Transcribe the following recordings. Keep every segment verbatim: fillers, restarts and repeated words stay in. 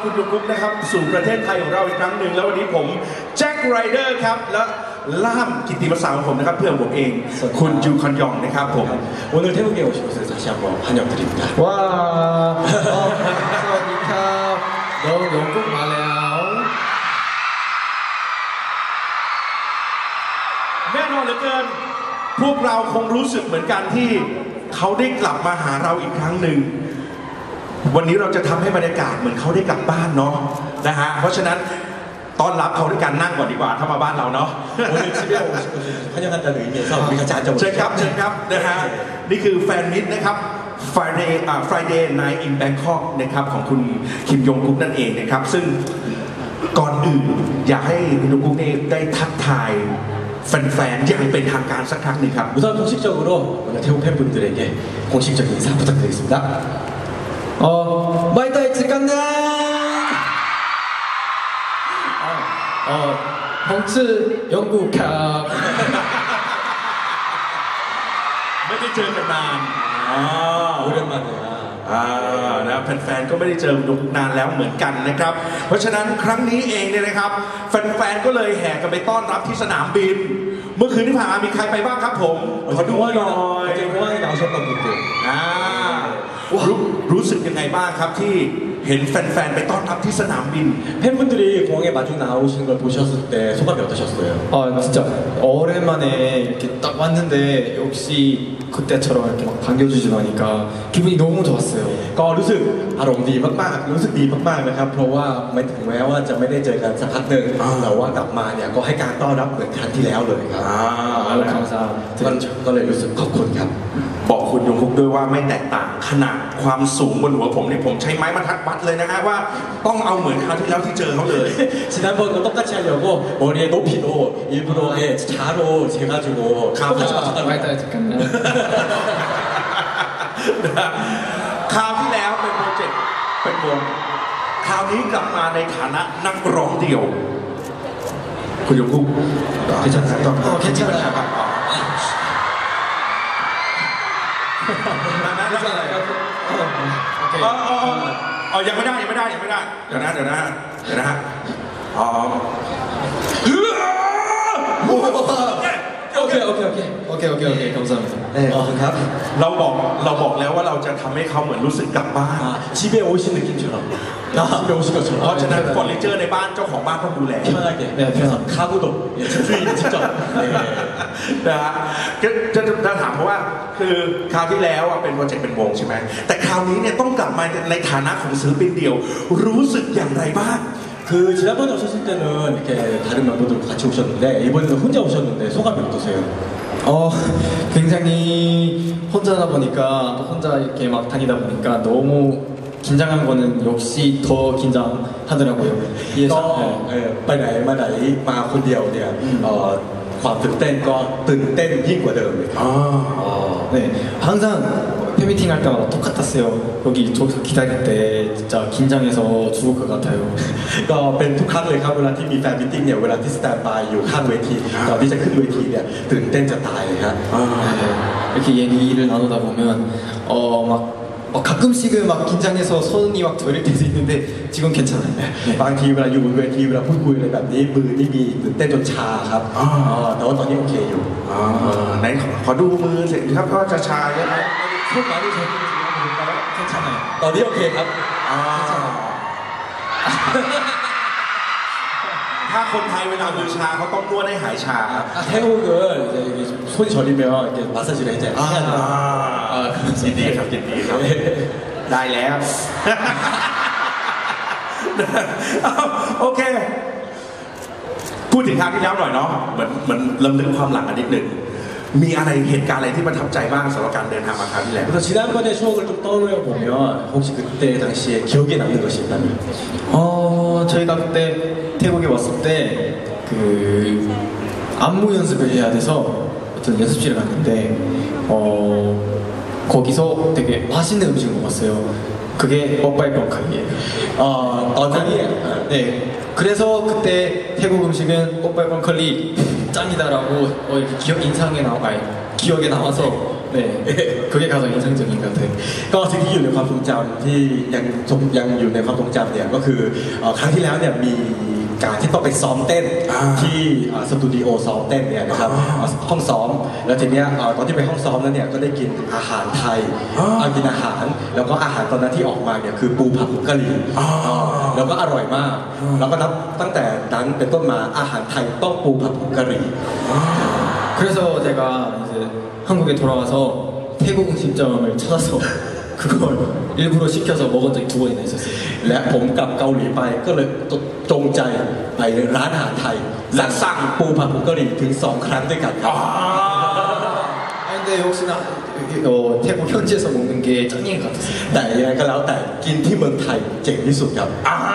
คุณยงกุ๊กนะครับสู่ประเทศไทยของเราอีกครั้งหนึ่งแล้ววันนี้ผมแจ็คไรเดอร์ครับและล่ามกิตติมศักดิ์ของผมนะครับเพื่อนผมเองคุณจูคอนยองนะครับผมวันนี้태국에 오신 것을 다시 한번 환영드립니다. 와, 어, 사와디캅, 너 영국 말해요. แน่นอนเหลือเกินพวกเราคงรู้สึกเหมือนกันที่เขาได้กลับมาหาเราอีกครั้งหนึ่งวันนี้เราจะทำให้บรรยากาศเหมือนเขาได้กลับบ้านเนาะนะฮะเพราะฉะนั้นต้อนรับเขาด้วยการนั่งก่อนดีกว่าถ้ามาบ้านเราเนาะเชิญครับเชิญครับนะฮะนี่คือแฟนมิตรนะครับ Friday อ่า Friday Night in Bangkok นะครับของคุณคิมยงกุ๊กนั่นเองนะครับซึ่งก่อนอื่นอยากให้คุณยงกุ๊กได้ทักทายแฟนๆอย่างเป็นทางการสักครั้งหนึ่งครับ 우선 공식적으로 오늘 태국 팬분들에게 공식적인 인사 부탁드리겠습니다. 어, 마이타이 츠간다. 어, 어, 펑츠 영국 카. ไม่ได้เจอกันนานอ๋อ 오랜만이야. อ่านะแฟนๆก็ไม่ได้เจอกันนานแล้วเหมือนกันนะครับเพราะฉะนั้นครั้งนี้เองเนี่ยนะครับแฟนๆก็เลยแห่กันไปต้อนรับที่สนามบินเมื่อคืนที่ผ่านมามีใครไปบ้างครับผมขอดูหน่อย 어제 공항에 나오셨던 분들. อ่ารู้รู้สึกยังไงบ้างครับที่เห็นแฟนๆไปต้อนรับที่สนามบิน 팬분들이 공항에 마중 나오시는 걸 보셨을 때 소감이 어떠셨어요? 아 진짜 오랜만에 이렇게 딱 왔는데 역시 그때처럼 이렇게 막 반겨주시고 하니까 기분이 너무 좋았어요. ก็รู้สึกอารมณ์ดีมากๆรู้สึกดีมากๆนะครับเพราะว่าไม่ถึงแม้ว่าจะไม่ได้เจอกันสักพักหนึ่งแต่ว่ากลับมาเนี่ยก็ให้การต้อนรับเหมือนครั้งที่แล้วเลยครับ 아, 감사합니다. ก็เลยรู้สึกขอบคุณครับบอกคุณยงคุกด้วยว่าไม่แตกต่างขนาดความสูงบนหัวผมนี่ผมใช้ไม้บรรทัดวัดเลยนะฮะว่าต้องเอาเหมือนคราวที่แล้วที่เจอเขาเลย 지난번과 똑같이 하려고 머리의 높이도 일부러 예, 자로 재가지고 똑같이 맞췄다고 마이타이 츠간다. คราวที่แล้วเป็นโปรเจกต์เป็นวงคราวนี้กลับมาในฐานะนักร้องเดี่ยวคุณยงคุก 괜찮아요? 어, 괜찮아요. อ๋ออ๋ออ๋อยังไม่ได้ยังไม่ได้ยังไม่ได้เดี๋ยวนะเดี๋ยวนะเดี๋ยวนะฮะอ๋อ 오케이 오케이 오케이 오케이 오케이 오케이 감사합니다. 네, 어,ครับเราบอกเราบอกแล้วว่าเราจะทำให้เขาเหมือนรู้สึกกลับบ้าน 아, 집에 오신 느낌처럼 집에 오신 เพ 것처럼 ราะฉะนั้นเฟอร์นิเจอร์ในบ้านเจ้าของบ้านต้องดูแล 편하게 네, 편한 가구도 예, 집주인 직접 네. นะฮะก็จะจะถามเพราะว่าคือคราวที่แล้วอะเป็นโปรเจกต์เป็นวงใช่ไหมแต่คราวนี้เนี่ยต้องกลับมาในฐานะของศิลปินเดี่ยวรู้สึกอย่างไรบ้าง 그 지난번에 오셨을 때는 이렇게 다른 멤버들과 같이 오셨는데 이번에는 혼자 오셨는데 소감이 어떠세요? 어 굉장히 혼자다 보니까 혼자 이렇게 막 다니다 보니까 너무 긴장한 거는 역시 더 긴장하더라고요. ก็เอ่อไปไหนมาไหนมาคนเดียวเนี่ยเอ่อความตื่นเต้นก็ตื่นเต้นยิ่งกว่าเดิมเลยครับอ๋อ 네 항상 팬미팅 할 때마다 똑같았어요. 여기 저기서 기다릴 때 진짜 긴장해서 죽을 것 같아요. ก็เป็นทุกครั้งเลยครับเวลาที่มีแฟนมิทติ้งเนี่ยเวลาที่สแตนด์บายอยู่ข้างเวทีก่อนที่จะขึ้นเวทีเนี่ยตื่นเต้นจะตายเลยครับ 네, 이렇게 얘기를 나누다 보면 어막 어, 가끔씩은 막 긴장해서 손이 막 저릴 때도 있는데 지금 괜찮아요. บางทีเวลาอยู่บนเวทีเวลาพูดคุยอะไรแบบนี้มือนี่มีตื่นเต้นจนชาครับอ๋อแต่ว่าตอนนี้โอเคอยู่อ๋อไหนขอดูมือสิครับก็จะชาใช่ไหมพูดมาที่ใช้พูดจริงๆแล้ว괜찮아요ตอนนี้โอเคครับอ๋อถ้าคนไทยเวลามือชาเขาต้องนวดให้หายชา 태국은 이제 이게 손이 저리면 이렇게 마사지를 해줘요. 아, 아, ยินดีครับยินดีครับได้แล้ว โอเคพูดถึงคราวที่แล้วหน่อยเนาะเหมือนเหมือนลำลึกความหลังกันนิดหนึ่งมีอะไรเหตุการณ์อะไรที่ประทับใจบ้างสำหรับการเดินทางมาคราวที่แล้ว 그래서 지난번에 추억을 좀 떠올려 보면 혹시 그때 당시에 기억에 남는 것이 있다면? 어 저희가 그때 태국에 왔을 때 그 안무 연습을 해야 돼서 어떤 연습실에 갔는데 어 거기서 되게 맛있는 음식을 먹었어요. 그게 먹바이 뻥카이예요. 어, 어떤 네. 그래서 그때 태국 음식은 먹바이 뻥컬리 짱이다라고 어, 기억 인상에 나와 기억에 남아서 네, 네, 그게 가장 인상적인 것 같아요. ก็สิ่งที่อยู่ในความทรงจำที่ยังทรงยังอยู่ในความทรงจำเนี่ยก็คือเอ่อครั้งที่แล้วเนี่ยมีการที่ต้องไปซ้อมเต้นอ่าที่เอ่อสตูดิโอซ้อมเต้นเนี่ยนะครับอ่าเอ่อห้องซ้อมแล้วทีเนี้ยเอ่อตอนที่ไปห้องซ้อมแล้วเนี่ยก็ได้กินอาหารไทยอ่าเอากินอาหารแล้วก็อาหารตอนนั้นที่ออกมาเนี่ยคือปูผัดผงกะหรี่อ่าเอ่อแล้วก็อร่อยมาก แล้วก็นับตั้งแต่นั้นเป็นต้นมาอาหารไทยต้องปูผัดผงกะหรี่ 그래서 제가 이제 한국에 돌아와서 태국 음식점을 찾아서 그걸 일부러 시켜서 먹은 적이 두 번이나 있었어요. และผมกลับเกาหลีไปก็เลยจงใจไปร้านอาหารไทยและสั่งปูผัดผงกะหรี่ถึงสองครั้งด้วยกันครับอ่า 아, 근데 혹시나 어, 태국 현지에서 먹는 게 짱인 것 같았어요. แต่ยังไงก็แล้วแต่กินที่เมืองไทยเจ๋งที่สุดครับอ่า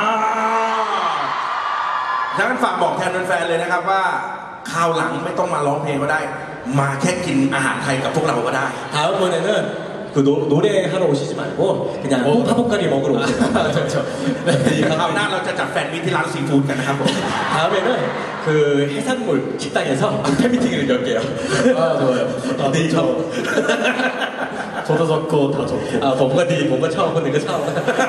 ดังนั้นฝากบอกแทนแฟนๆเลยนะครับว่าคราวหลังไม่ต้องมาร้องเพลงก็ได้ มาแค่กินอาหารไทยกับพวกเราก็ได้ 다음번에는 그 노, 노래하러 오시지 말고 그냥 어. 팝업가리 먹으러 오세요. 그렇죠. คราวหน้าเราจะจัดแฟนมิตที่ร้านซีฟู้ดกันนะครับผม 다음에는 그 해산물 식당에서 팬미팅을 열게요. 아, 좋아요. 아, 네, 좋죠. 저도 좋고 다 좋고. 아, 뭔가 네, 뭔가 처음 보는 거 처음.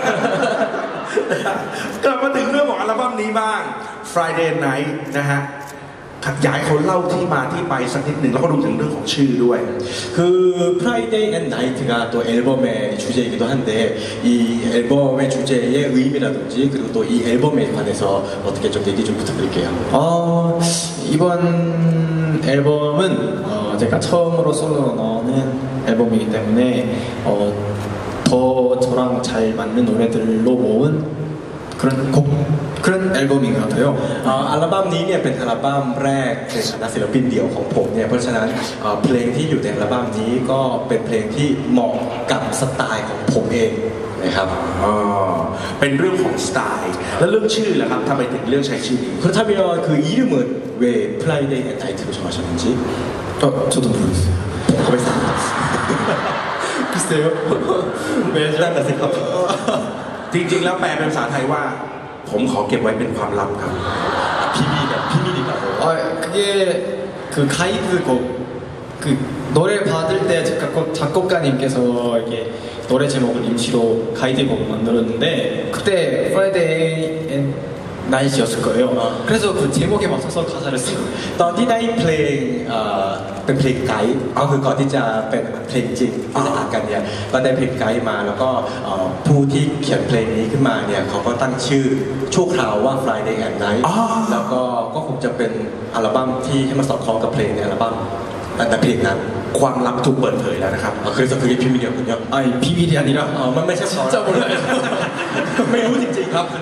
กลับมาถึงเรื่องของอัลบั้มนี้บ้าง Friday Night นะฮะอยากให้เขาเล่าที่มาที่ไปสักนิดหนึ่งแล้วก็ดูถึงเรื่องของชื่อด้วย 그 Friday and Night가 또 앨범의 주제이기도 한데 이 앨범의 주제의 의미라든지 그리고 또 이 앨범에 관해서 어떻게 좀 얘기 좀 부탁드릴게요. 어, 이번 앨범은 어, 제가 처음으로 솔로 나오는 앨범이기 때문에 어, 더 저랑 잘 맞는 노래들로 모은 그런 곡 그런 앨범인 것 같아요. เอ่ออัลบั้มนี้เนี่ยเป็นอัลบั้มแรกในฐานะศิลปินเดี่ยวของผมเนี่ยเพราะฉะนั้นเอ่อเพลงที่อยู่ในอัลบั้มนี้ก็เป็นเพลงที่เหมาะกับสไตล์ของผมเองนะครับอ๋อเป็นเรื่องของสไตล์แล้วเรื่องชื่อล่ะครับทำไมถึงเลือกใช้ชื่อนี้ 그렇다면 그 이름은 왜 Friday and Night로 정하셨는지 어, 저도 모르겠어요. 고백합니다. 글쎄요. 왜죠? นั่นน่ะสิครับจริงๆแล้วแปลเป็นภาษาไทยว่า ผมขอเก็บไว้เป็นความลับครับ 비밀이다 비밀이라고. 아, 그게 그 가이드곡 그 노래 받을 때 작곡, 작곡가님께서 이게 노래 제목을 임시로 가이드곡을 만들었는데 그때 Friday and Night이었을 거예요. 그래서 그 제목에 맞춰서 가사를 쓴 거예요. ตอนที่ได้เพลงเอ่อเป็นเพลงไกด์ก็คือก่อนที่จะเป็นเพลงจริงที่จะอ่านกันเนี่ยก็ได้เพลงไกด์มาแล้วก็เอ่อผู้ที่เขียนเพลงนี้ขึ้นมาเนี่ยเขาก็ตั้งชื่อชั่วคราวว่า Friday and Night อ๋อแล้วก็ก็คงจะเป็นอัลบั้มที่ให้มันสอดคล้องกับเพลงในอัลบั้มแต่เพลงนั้นความลับถูกเปิดเผยแล้วนะครับเคือจะคือพิมพ์เดียวกันเยอะ 아니 비밀이 아니라 อ๋อมันไม่ใช่ 진짜 몰라요. ไม่รู้จริงๆครับ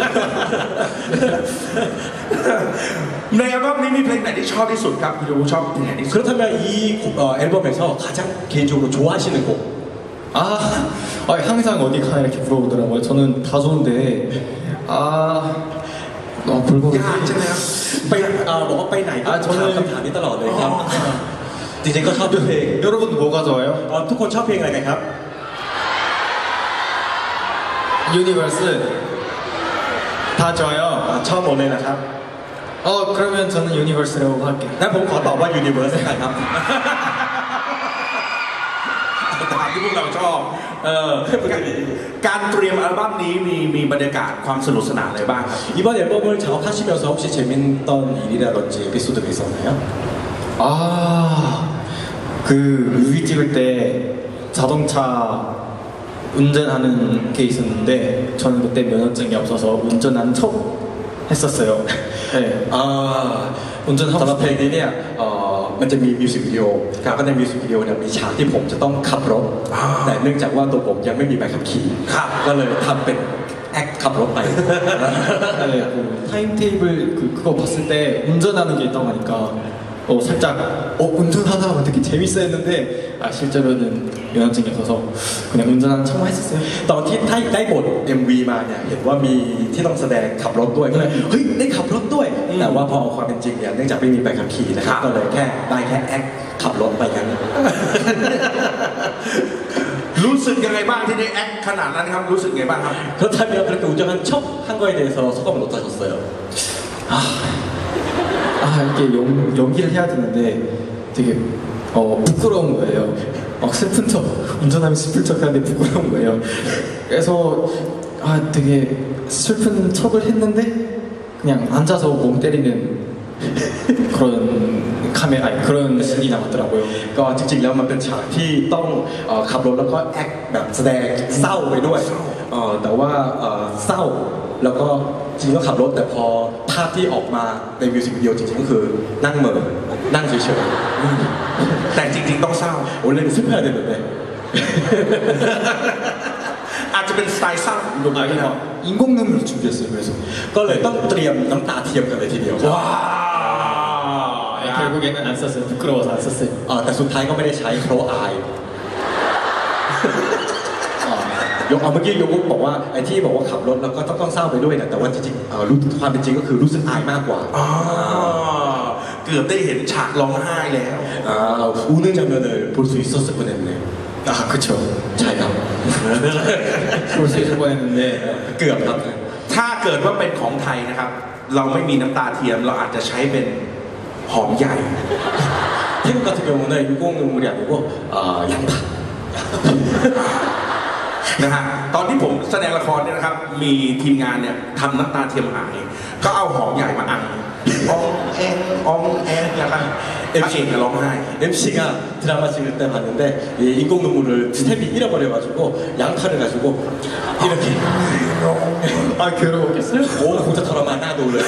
ในอัลบั้มนี้มีเพลงไหนที่ชอบที่สุดครับพี่รู้ชอบเพลงไหนที่สุด 그렇다면 이 어, 앨범에서 가장 개인적으로 좋아하시는 곡 아, 아니, 항상 어디 가나 이렇게 물어보더라고요. 저는 다 좋은데 아 너무 불고기 ยากใช่ไหมครับไปเอ่อบอกว่าไปไหนก็อ่ะถาม 저는 คำถามนี้ตลอดเลยครับ จริงๆก็ชอบทุกเพลง 여러분 뭐가 좋아요? เอ่อทุกคนชอบเพลงอะไรกันครับ 유니버스 다 좋아요. อ่าชอบหมดเลยนะครับ 어 그러면 저는 유니버스라고 할게요. งั้นผมขอตอบว่า Universe กันครับตามที่พวกเราชอบเออการเตรียมอัลบั้มนี้มีมีบรรยากาศความสนุกสนานอะไรบ้างครับ 이번 앨범을 작업하시면서 혹시 재밌던 일이라든지 에피소드가 있었나요? 아, 그 뮤비 찍을 때 자동차 운전하는 게 있었는데 저는 그때 면허증이 없어서 운전하는 척 했었어요. 네. อ่า 운전하고 สำหรับเพลง 싶어요. นี้เนี่ยเอ่อมันจะมีมิวสิกวิดีโอครับก็ในมิวสิกวิดีโอเนี่ยมีฉากที่ผมจะต้องขับรถอ่าแต่เนื่องจากว่าตัวผมยังไม่มีใบขับขี่ครับก็เลยทำเป็นแอคขับรถไป 네, 그 타임테이블 그, 그거 봤을 때 운전하는 게 있다고 하니까 어, 살짝 어, 운전하다 보면 되게 재밌어 했는데 아, 실제로는 면허증이 없어서 그냥 운전하는 척만 했었어요. ตอนที่ได้บท เอ็ม วี มาเนี่ยเห็นว่ามีที่ต้องแสดงขับรถด้วยก็เลยเฮ้ยได้ขับรถด้วยอืมแต่ว่าพอเอาความเป็นจริงเนี่ยเนื่องจากไม่มีใบขับขี่นะครับครับก็เลยแค่ได้แค่แอคขับรถไปกันรู้สึกยังไงบ้างที่ได้แอคขนาดนั้นครับรู้สึกยังไงบ้างครับ 그렇다면 그렇게 운전한 척 한 거에 대해서 소감은 어떠셨어요? 아, 아 이게 연, 연기를 해야 되는데 되게 어, 부끄러운 거예요. 막 슬픈 척 운전하면 슬픈 척하는데 부끄러운 거예요. 그래서 아 되게 슬픈 척을 했는데 그냥 앉아서 몸 때리는 그런 카메라 아니, 그런 신이 나왔더라고요. ก็จริงๆแล้วมันเป็นฉากที่ต้องเอ่อขับรถแล้วก็แอคแบบแสดงเศร้าไปด้วยเอ่อแต่ว่าเอ่อเศร้าแล้วก็จริงๆก็ขับรถแต่พอภาพที่ออกมาในมิวสิกวิดีโอจริงๆก็คือนั่งเหม่อนั่งเฉยๆแต่จริงๆต้องเศร้า 원래는 슬퍼야 되는데 อาจจะเป็นสไตล์เศร้า 아 그냥 인공 눈물을 준비했어요. 그래서 ก็เลยต้องเตรียมน้ำตาเทียมกันเลยทีเดียวครับว้าว 결국에는 안 썼어요. 부끄러워서 안 썼어요. เอ่อแต่สุดท้ายก็ไม่ได้ใช้เพราะอายยกเอาเมื่อกี้ยกบอกว่าไอ้ที่บอกว่าขับรถแล้วก็ต้องต้องเศร้าไปด้วยนะแต่ว่าจริงๆเอ่อรู้ความเป็นจริงก็คือรู้สึกอายมากกว่าอ๋อเกือบได้เห็นฉากร้องไห้แล้ว 아 우는 장면을 볼 수 있었을 뻔했네요. 아 그쵸. 차이가 볼 수 있을 뻔했는데 เกือบครับถ้าเกิดว่าเป็นของไทยนะครับ เราไม่มีน้ำตาเทียมเราอาจจะใช้เป็นหอมใหญ่ 태국 같은 경우는 인공 눈물이 아니고 아 양파 นะฮะตอนที่ผมแสดงละครเนี่ยนะครับ มีทีมงานเนี่ยทำน้ำตาเทียมหายก็เอาหอมใหญ่มาอังอองแองอองแองนะครับเอ็มเองร้องไห้ 엠씨가 드라마 찍을 때 봤는데 이 인공 눈물을 스텝이 잃어버려가지고 양파를 가지고 이렇게 아 괴로웠겠어요? 오 진짜 드라마 나도 그래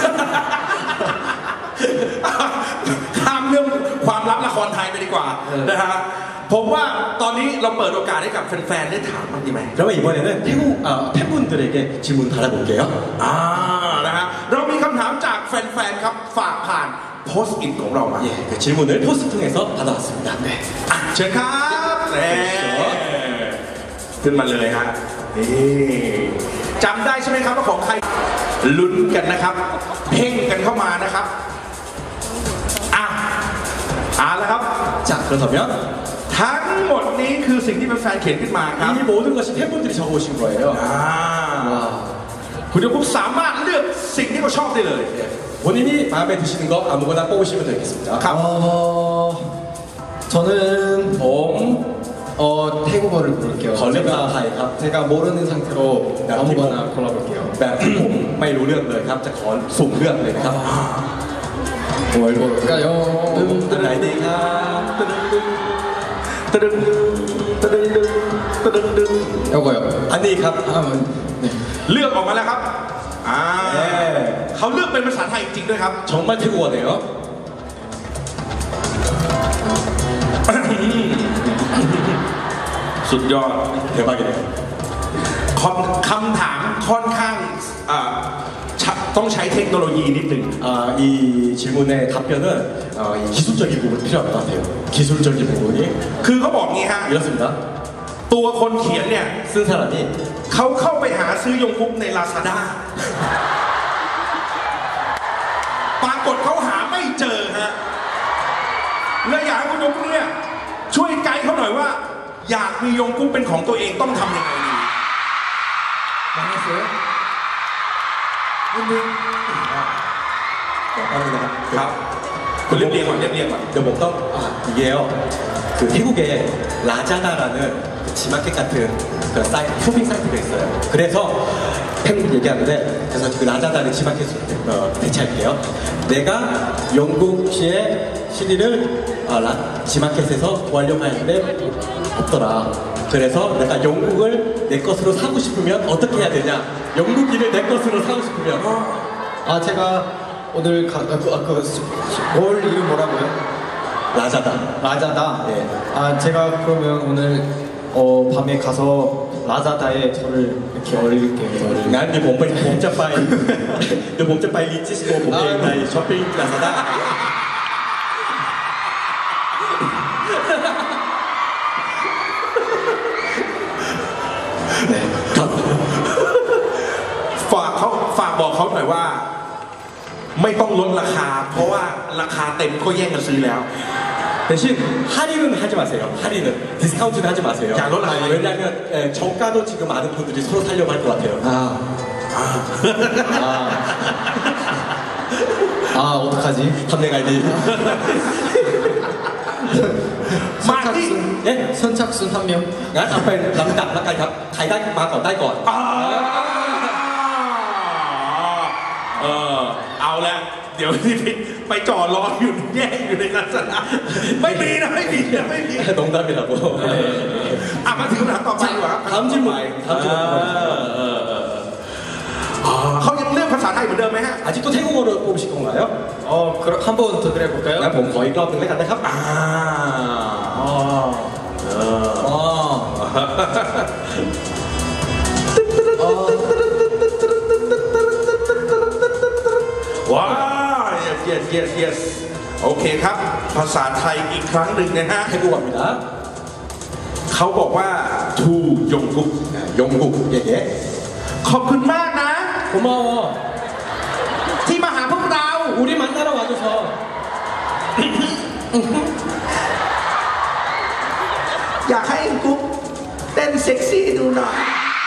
ข้ามเรื่องความลับละครไทยไปดีกว่านะฮะผมว่าตอนนี้เราเปิดโอกาสให้กับแฟนๆได้ถามบ้างดีไหม 그러면 이번에는 태국 아, 팬분들에게 질문 받아볼게요. อ่านะฮะเรามีคำถามจากแฟนๆครับฝากผ่านโพสต์อิทของเรามา 예, 그 질문을 포스트 통해서 받아왔습니다. 네. อ่ะเชิญครับแหม่ขึ้นมาเลยฮะนี่จำได้ใช่ไหมครับว่าของใครลุ้นกันนะครับ เพ่งกันเข้ามานะครับอ่ะอ่าแล้วครับ 자, 그렇다면 ทั้งหมดนี้คือสิ่งที่แฟนๆเขียนขึ้นมาครับ 이 모든 것이 팬분들이 적어오신 거예요. อ่าคุณจะพุกสามารถเลือกสิ่งที่เขาชอบได้เลย 본인이 마음에 드시는 거 아무거나 뽑으시면 되겠습니다. 가- 어 저는 봄, 어 태국어를 부를게요. 걸레 제가 파이 ครับ 제가 모르는 상태로 네, 아무거나 골라볼게요. แบบที่ผมไม่รู้เรื่องเลยครับจะขอสุ่มเลือกเลยนะครับ 뭘 고를까요? อันไหนดีครับตะดึงตะดึงดึงตะดึงดึง 이거요. อันนี้ครับ 아, 네. เลือกออกมาแล้วครับอ่าเย้เขาเลือกเป็นภาษาไทยจริงด้วยครับ 정말 태국어네요. สุดยอด 대박이네요. คำคำถามค่อนข้างอ่าชะต้องใช้เทคโนโลยีนิดหนึ่ง 아, 이 질문의 답변은 어, 이 기술적인 부분이 필요한 것 같아요. 기술적인 부분이 คือเขาบอกงี้ฮะ 이렇습니다. ตัวคนเขียนเนี่ย 쓴 사람이 เขาเข้าไปหาซื้อยงคุกใน Lazada ปรากฏเขาหาไม่เจอฮะเลยอยากให้คุณยงคุกเนี่ยช่วยไกด์เขาหน่อยว่า อยากมียงคุกเป็นของตัวเองต้องทำยังไงดี 망했어요? 아닙니다. ครับ คุณเรียบเรียงก่อนเรียบเรียงก่อน 근데 뭔가 아, 이게요. 그 태국에 라자다라는 그 지마켓 같은 그 사이트, 쇼핑 사이트가 있어요. 그래서 팬분 얘기하는데 그래서 그 라자다를 지마켓 어, 대체할게요. 내가 영국시의 씨디를 어, 라, 지마켓에서 구하려고 하는데 없더라. 그래서 내가 영국을 내 것으로 사고 싶으면 어떻게 해야 되냐? 영국인을 내 것으로 사고 싶으면 아 제가 오늘 가, 아, 그, 아, 그, 올 이름 뭐라고요? 라자다. 라자다. 예. 아 제가 그러면 오늘 어, 밤에 가서 라자다에 저를 이렇게 얼릴게요. 저를. งั้นเดี๋ยวผมไปผมจะไปเดี๋ยวผมจะไปรีจิสโตผมเองในช้อปปิ้งลาซาด้า 네. ฝากเขาฝากบอกเขาหน่อยว่า ไม่ต้องลดราคา เพราะว่าราคาเต็มก็แย่งกันซื้อแล้ว 대신 할인은 하지 마세요. 할인은 디스카운트는 하지 마세요. 야, 넌 할인. 왜냐하면 예, 저가도 지금 많은 분들이 서로 살려고 할 것 같아요. 아. 아. 아 어떡하지? 판매 아이디. มาที่ 선착순 예 선착순 한 명. งั้นเอาเป็นลำดับแล้วกันครับใครได้มาก่อนได้ก่อนอ่าเออเอาละเดี๋ยวที่ไปจ่อรออยู่แย่อยู่ในลักษณะไม่มีนะไม่มีนะไม่มีตรงนั้นเป็นหรอผมอ่ะมาถึงคำถามต่อไปดีกว่าครับถามจริงไหมถามจริงไหมเออเออเอออ๋อเขายังเลือกภาษาไทยเหมือนเดิมไหมฮะ 아직도 태국어로 뽑으실 건가요? 어 그럼 한 번 더 드려볼까요? งั้นผมขออีกรอบหนึ่งแล้วกันนะครับอ่า 어. เออ 어. 어. ว้าว yes yes yes yes โอเคครับ ภาษาไทยอีกครั้งหนึ่งนะฮะ 태국어입니다. เขาบอกว่าทูยงกุก 영국 얘기. ขอบคุณมากนะ 고마워. ที่มาหาพวกเรา 우리 만나러 와줘서. อยากให้กุ๊กเต้นเซ็กซี่ดูหน่อย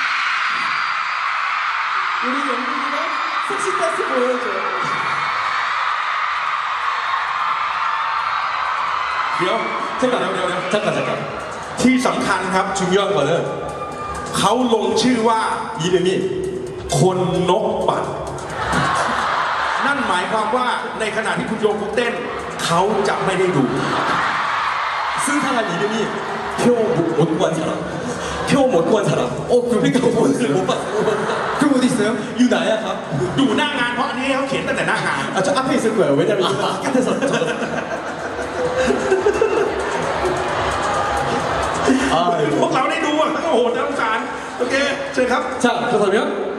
우리 영국이가 섹시 댄스 보여줘. เดี๋ยว 잠깐, เดี๋ยวเดี๋ยวเดี๋ยว 잠깐, 잠깐. ที่สำคัญครับ 중요한 거는 เขาลงชื่อว่า 이름이 คนนกบัตรนั่นหมายความว่าในขณะที่คุณโยกุ๊กเต้น เขาจะไม่ได้ดู 쓴 사람 이름이 표 못 구한 사람. 표 못 구한 사람. 어, 그러니까 오늘 못 봤어. 그럼 어디 있어요? 유나야, 가. ดูหน้างานเพราะอันนี้เขาเขียนตั้งแต่หน้างาน 아, 저 앞에 있을 거예요. 왜냐면 이거 끝에서 적었어. 아, พวกเราได้ดูอ่ะโอ้โหน่าสงสารโอเคเชิญครับ 자, 그렇다면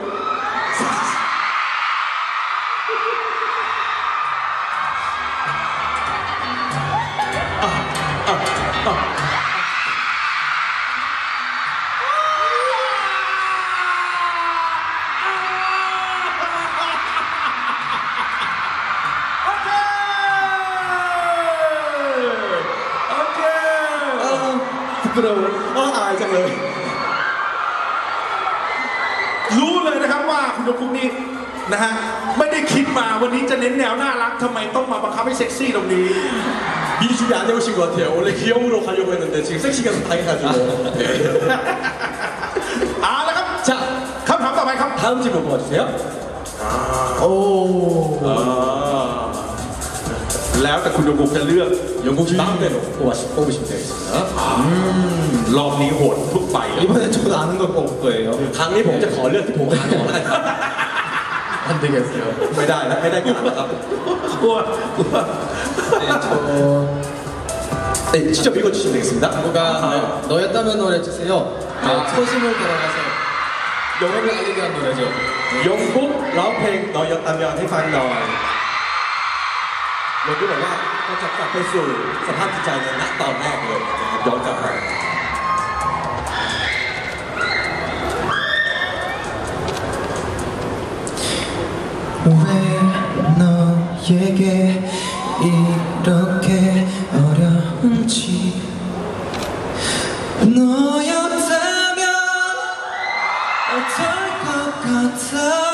부끄러워. 어, 아, 잠깐만. รู้เลยนะครับว่าคุณโยกุ๊กนี่นะฮะไม่ได้คิดมาวันนี้จะเน้นแนวน่ารักทำไมต้องมาบังคับให้เซ็กซี่ตรงนี้ 미리 준비 안 해오신 것 같아요. 원래 귀여움으로 가려고 했는데 지금 섹시가 당해가지고. เอาละครับ 자, คำถามต่อไปครับ 다음 질문 뽑아주세요. 오. แล้วแต่คุณโยกุ๊กจะเลือก 영국 마음대로 뽑아시- 뽑으시면 되겠습니다. รอบนี้โหดทุกใบเลย 이번에 저도 아는 거 뽑을 거예요. 강의 봉제 걸려 보고 가는 거 안 되겠어요. ไม่ได้นะไม่ได้การนะครับกลัวกลัว 네, 저 네, 직접 읽어주시면 되겠습니다. 누가 너였다면 노래 주세요. 네, 초심을 돌아가서 영어를 알리게 한 노래죠. 영국 라우팽 너였다면 해ฟังหน่อย 영국 บอกว่าก็จะกลับไปสู่สภาพจิตใจในณตอนแรกเลยนะครับย้อนกลับไป 왜 너에게 이렇게 어려운지 너였다면 어떨 것 같아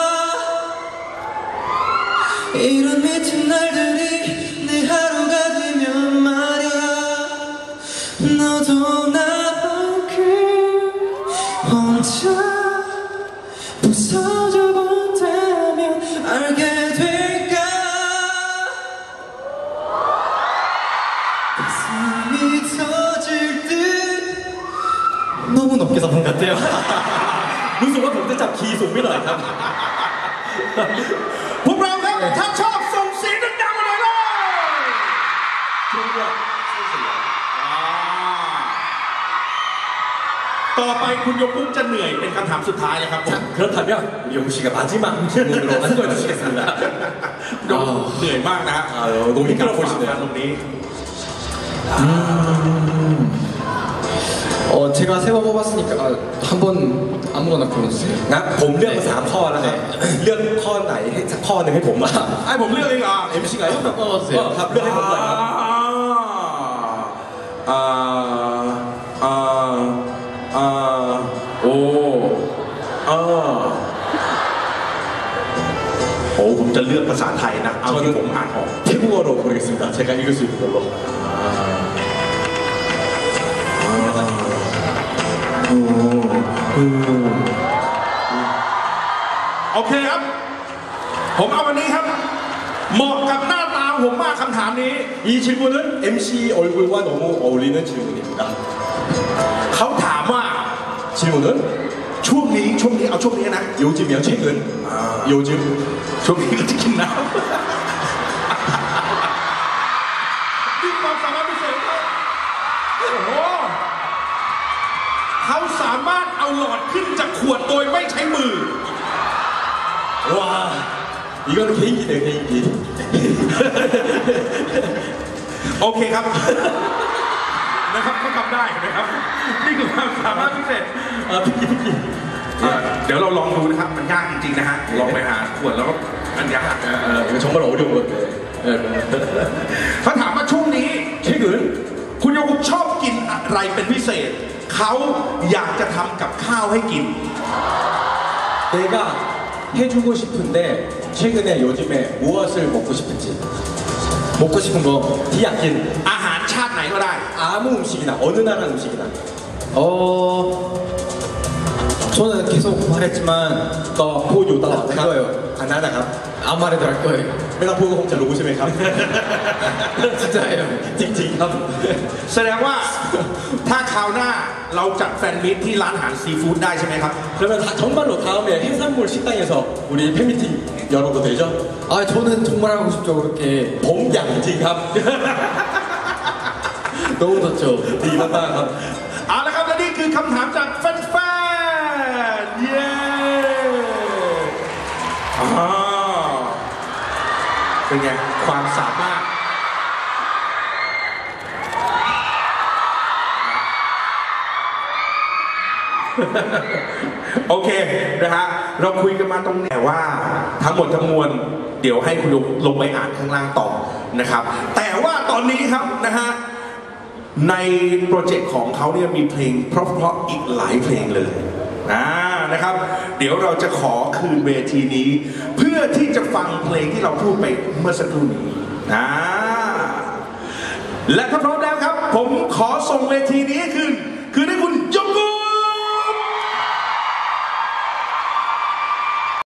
이런 미친 날들이 내 하루가 되면 말야 너도 나만큼 혼자 부서져 본다면 알게 될까 가슴이 터질 듯 너무 높게 잡은 것 같아요 รู้สึกว่าผมจะจับคีย์สูงไปหน่อยครับพวกเราครับถ้าชอบส่งเสียงดังๆมาเลยเลยอ่าต่อไปคุณโยกุ๊กจะเหนื่อยเป็นคำถามสุดท้ายเลยครับผม 그렇다면 우리 영국 씨가 마지막 질문으로 수고해 주시겠습니다. โยกุ๊กเหนื่อยมากนะฮะ 아, 너무 มีการ 힘들어 ฝากงาน 보이시네요. ตรงนี้ 어 제가 세 번 뽑았으니까 아, 한번 아무거나 골라주세요 นะผมเลือกมาสามข้อแล้วครับเลือกข้อไหนให้สักข้อหนึ่งให้ผมอ่ะไอ้ผมเลือกเองอ่ะเอ็มซีไง 한번 뽑아주세요 ครับเลือกให้ผมหน่อยครับอ่าอ่าอ่าโอ้อ่าโอ้ผมจะเลือกภาษาไทยนะเอาที่ผมอ่านออก 태국어로 고르겠습니다. 제가 읽을 수 있는 걸로. โอเคครับผมเอาวันนี้ครับเหมาะกับหน้าตาผมมากคำถามนี้ 이 질문은 엠씨 얼굴과 너무 어울리는 질문입니다. เขาถามว่า 질문은 ช่วงนี้ช่วงนี้เอาช่วงนี้นะ 요즘이요 최근 요즘 ช่วงนี้ก็จะกินน้ำนี่ความสามารถพิเศษเขาโอ้โหเขาสามารถเอาหลอดขึ้นจากขวดโดยไม่ใช้มือ 와 이거는 개인기네 개인기. โอเคครับ นะครับเขาทำได้นะครับนี่คือความสามารถพิเศษ 아 피키 피키. เอ่อเดี๋ยวเราลองดูนะครับมันยากจริงๆนะฮะลองไปหาขวดแล้วก็มันยาก 아, 이거 정말 어려운 건데. เขาถามว่าช่วงนี้ 최근 คุณโยกุชอบกินอะไรเป็นพิเศษเขาอยากจะทำกับข้าวให้กิน 내가 해주고 싶은데 최근에 요즘에 무엇을 먹고 싶은지 먹고 싶은 거 디아킨 อาหารชาติไหนก็ได้ 아무 음식이나 어느 나라 음식이나 어 저는 계속 말했지만 또 보여줬다 할 거예요. 하나나가 안 말해도 할 거예요. 내가 보고 혼자 로고심에 가 진짜예요. 찡찡함 แสดงว่าถ้าคราวหน้าเราจัดแฟนมิตที่ร้านอาหารซีฟู้ดได้ใช่ไหมครับ 그러면 다- 정말로 다음에 해산물 식당에서 우리 팬미팅 열어도 되죠? 아 저는 정말 하고 싶죠 그렇게. 봉양찡함 너무 좋죠. 이만만함 เอาละครับและนี่คือคำถามจากแฟนๆเย้อ่าเป็นไงความสามารถโอเคนะฮะเราคุยกันมาตรงนี้แต่ว่าทั้งหมดทั้งมวลเดี๋ยวให้คุณลุงลงไปอ่านข้างล่างต่อนะครับแต่ว่าตอนนี้ครับนะฮะในโปรเจกต์ของเขาเนี่ยมีเพลงเพราะๆอีกหลายเพลงเลยอ่านะครับเดี๋ยวเราจะขอคืนเวทีนี้ เพื่อที่จะฟังเพลงที่เราพูดไปเมื่อสักครู่นี้อ่าและถ้าพร้อมแล้วครับผมขอส่งเวทีนี้คืน